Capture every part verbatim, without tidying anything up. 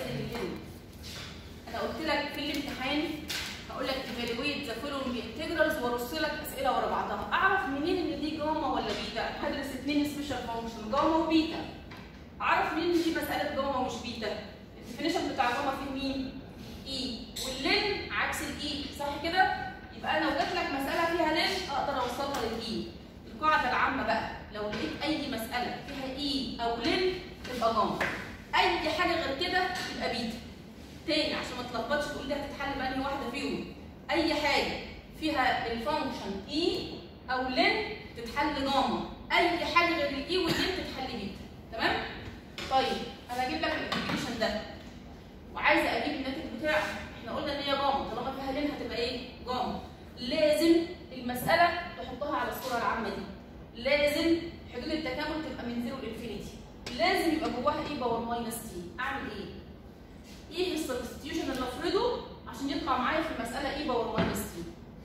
مسائل اللين. انا قلت لك في الامتحان هقول لك ايفالويت ذا فولوينج انتجرالز وارص لك اسئله ورا بعضها. اعرف منين ان دي جاما ولا بيتا؟ هدرس اثنين سبيشال فانكشن جاما وبيتا. اعرف منين ان دي مساله جاما ومش بيتا؟ الديفينيشن بتاع جاما فيه مين؟ اي، واللين عكس الاي، صح كده؟ يبقى انا لو جات لك مساله فيها لين اقدر اوصلها للاي. القاعده العامه بقى لو لقيت اي مساله فيها اي او لين تبقى جاما. اي حاجه غير كده تبقى بيتا. تاني عشان ما تلخبطش تقول دي هتتحل بأنهي واحده فيهم. اي حاجه فيها الفانكشن اي او لين تتحل جاما، اي حاجه غير الاي واللين تتحل بيتا. تمام؟ طيب انا هجيب لك الانتجريشن ده وعايزه اجيب الناتج بتاعه. احنا قلنا ان هي جاما، طالما فيها لين هتبقى ايه؟ جاما. لازم المساله تحطها على الصوره العامه دي. لازم حدود التكامل تبقى من زيرو لانفينيتي. لازم يبقى جواها ايه باور ماينس تي. اعمل ايه؟ ايه السبستيوشن اللي افرضه عشان يطلع معايا في المساله ايه باور ماينس تي؟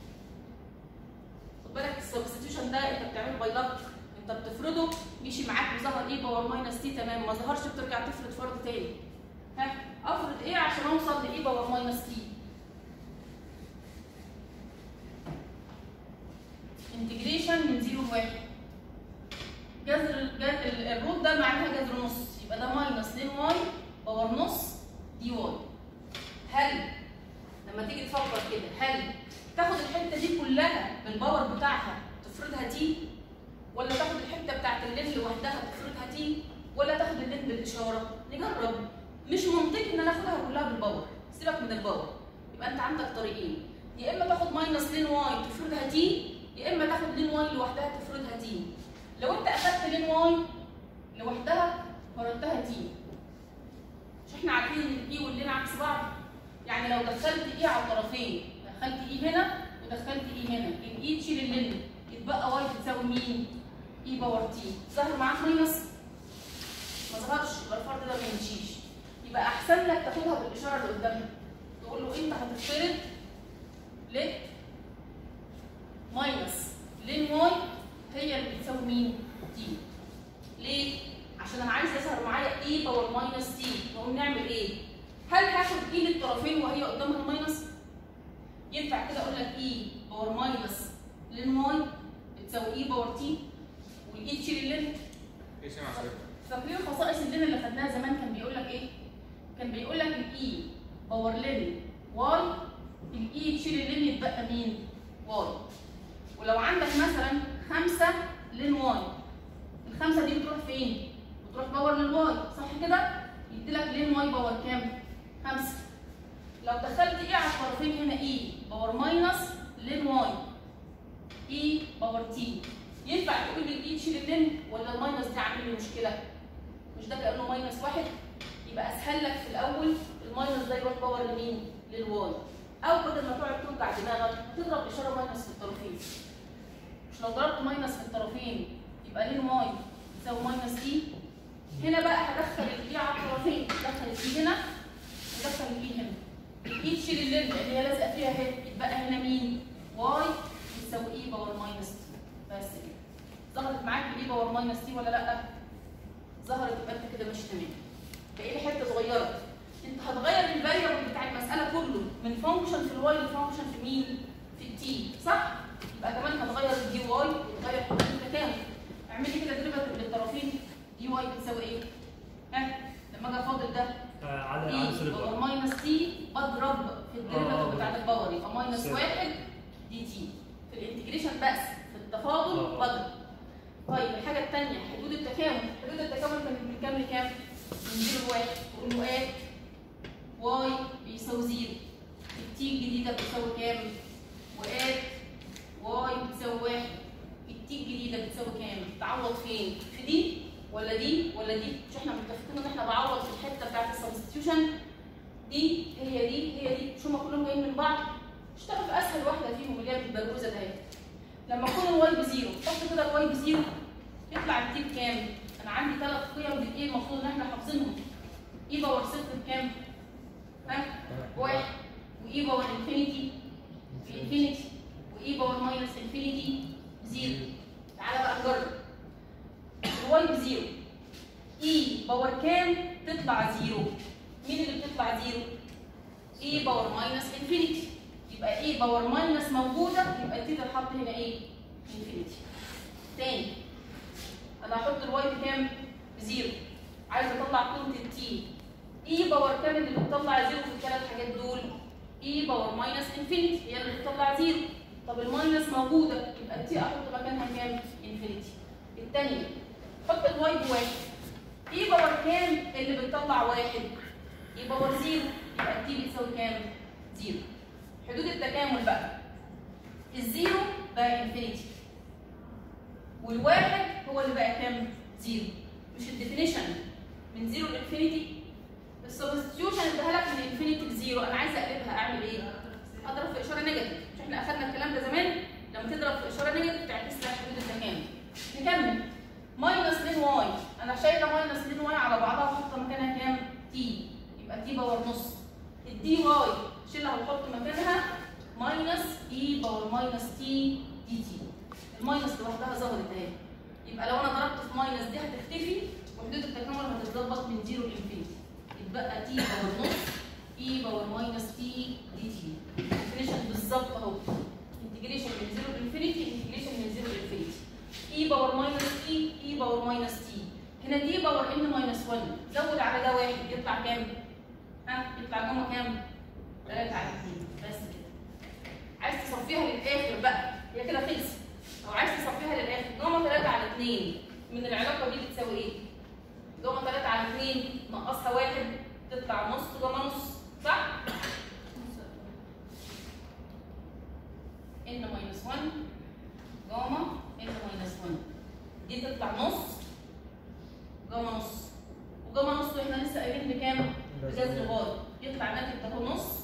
خد بالك السبستيوشن ده انت بتعمله باي لك، انت بتفرضه مشي معاك وظهر ايه باور ماينس تي تمام، ما ظهرش بترجع تفرض فرض تاني. ها افرض ايه عشان اوصل لايه باور ماينس تي؟ انتجريشن من زيرو لواحد. جذر الروت ده معناها جذر نص، يبقى ده ماينس لين واي باور نص دي واي. هل لما تيجي تفكر كده هل تاخد الحته دي كلها بالباور بتاعها تفرضها تي، ولا تاخد الحته بتاعت اللين لوحدها تفرضها تي، ولا تاخد اللين بالاشاره؟ نجرب. مش منطقي ان انا اخدها كلها بالباور، سيبك من الباور. يبقى انت عندك طريقين، يا اما تاخد ماينس لين واي تفرضها تي، يا اما تاخد لين واي لوحدها تفرضها تي. لو انت اخدت لين واي لوحدها فرضتها تي، مش احنا عارفين ان الاي واللين عكس بعض؟ يعني لو دخلت اي على الطرفين، دخلت اي هنا ودخلت اي هنا، الاي تشيل اللين يتبقى واي تساوي مين؟ اي باور تي. ظهر معاك ماينس؟ ما ظهرش، يبقى الفرض ده ما يمشيش. يبقى احسن لك تاخدها بالاشاره اللي قدامها، تقول له انت هتفترض ليت ماينس لين واي هي اللي بتساوي مين؟ تي. ليه؟ عشان انا عايز يظهر معايا اي باور ماينس تي. نقوم نعمل ايه؟ هل هاخد اي للطرفين وهي قدامها الماينس؟ ينفع كده اقول لك اي باور ماينس لين واي بتساوي اي باور تي والاي تشيل اللين؟ ايه سامع حضرتك؟ فاكرين خصائص اللين اللي خدناها زمان كان بيقول لك ايه؟ كان بيقول لك الاي باور لين واي، الاي تشيل اللين يتبقى مين؟ واي. ولو عندك مثلا خمسة لين واي، الخمسة دي بتروح فين؟ بتروح باور للواي، صح كده؟ يديلك لين واي باور كام؟ خمسة. لو دخلت ايه على الطرفين هنا اي باور ماينس لين واي اي باور تي، ينفع تقول لي الاي تشيل اللين ولا الماينس دي عامل لي مشكله؟ مش ده كانه ماينس واحد؟ يبقى اسهل لك في الاول الماينس ده يروح باور لمين؟ للواي. او بدل ما تقعد توجع دماغك تضرب اشاره ماينس في الطرفين. مش لو ضربت ماينس في الطرفين يبقى لين واي يساوي ماينس اي. هنا بقى هدخل الاي على الطرفين، هدخل الاي هنا هدخل الاي هنا. الاي تشيل اللين اللي هي لازقه فيها اهي، يتبقى هنا مين؟ واي يساوي اي باور ماينس تي. بس كده. ظهرت معاك بالاي باور ماينس تي ولا لا؟ ظهرت، يبقى انت كده ماشي تمام. باقي لي حته صغيره. انت هتغير الفاريبل بتاع المساله كله من فانكشن في الواي لفانكشن في مين؟ في التي، صح؟ يبقى كمان هتغير الدي واي وتغير حدود التكامل. اعمل لي كده ديريفاتيف للطرفين، دي واي بتساوي ايه؟ ها؟ لما اجي افاضل ده عدد اي باور ماينس تي بضرب في الديريفاتيف بتاع الباور يبقى ماينس واحد دي تي. في الانتجريشن بس، في التفاضل بضرب. طيب الحاجه الثانيه حدود التكامل، حدود التكامل كانت من كام لكام؟ من زيرو لواحد. تقول له ات واي بيساوي زيرو، التي الجديده بتساوي كام؟ وات واي بتساوي واحد، التي الجديده بتساوي كام؟ تعوض فين؟ في دي ولا دي ولا دي؟ مش احنا متفقين ان احنا بعوض في الحته بتاعت السبستيوشن دي هي دي هي دي، مش هما كلهم جايين من بعض؟ اشتغل في اسهل واحده فيهم اللي هي البلوزه ده. لما يكون الواي بزيرو، حط كده الواي بزيرو يطلع التي بكام؟ انا عندي ثلاث قيم بالايه المفروض ان احنا حافظينهم. اي باور صفر بكام؟ ها؟ واحد، واي باور انفينيتي بانفينيتي، واي باور ماينس انفينيتي زيرو. تعالى بقى نجرب. الواي بزيرو، اي باور كام تطلع زيرو؟ مين اللي بتطلع يطلع زيرو؟ اي باور ماينس انفينيتي. يبقى اي باور ماينس موجوده، يبقى التي تتحط هنا ايه؟ انفينيتي. تاني انا هحط الواي بكام؟ بزيرو. عايز اطلع قيمه التي. اي باور كام اللي بتطلع زيرو في الثلاث حاجات دول؟ اي باور ماينس انفينيتي هي اللي بتطلع زيرو. طب الماينس موجوده، يبقى التي احط مكانها كام؟ انفينيتي. الثانيه حط الواي بواحد. اي باور كام اللي بتطلع واحد؟ اي باور زيرو، يبقى التي بتساوي كام؟ زيرو. حدود التكامل بقى، الزيرو بقى انفينيتي والواحد هو اللي بقى كام؟ زيرو. مش الديفينيشن من زيرو لانفينيتي؟ السبستيوشن اداها لك من انفينيتي لزيرو، انا عايزه اقلبها اعمل ايه؟ اضرب في اشاره نيجاتيف. مش احنا اخذنا الكلام ده زمان؟ لما تضرب في اشاره نيجاتيف تعكس لك حدود التكامل. نكمل. ماينس اتنين واي، انا شايله ماينس اتنين واي على بعضها وحاطه مكانها كام؟ تي، يبقى تي باور نص. الدي واي شيلها وحط مكانها ماينس اي باور ماينس تي دي تي. الماينس لوحدها ظهرت اهي. يبقى لو انا ضربت في ماينس دي هتختفي وحدود التكامل هتتظبط من زيرو لانفينيتي. يتبقى تي باور نص اي باور ماينس تي دي تي. انتجريشن بالظبط اهو. انتجريشن من زيرو لانفينيتي، انتجريشن من زيرو لانفينيتي. اي باور ماينس تي، اي باور ماينس تي. هنا دي باور ان ماينس واحد، زود على ده واحد يطلع كام؟ ها؟ يطلع جوه كام؟ تلاتة على اتنين. بس كده. عايز تصفيها للاخر بقى، هي كده خلصت. لو عايز تصفيها للاخر، جوه تلاتة على اتنين من العلاقه دي بتساوي ايه؟ جوه تلاتة على اتنين نقصها واحد تطلع نص جوه نص، صح؟ ان ماينس واحد جاما ان ماينس واحد دي تطلع نص جاما نص، وجاما نص احنا لسه قايلين بكام؟ بجذر غاية، يطلع ناتج اهو نص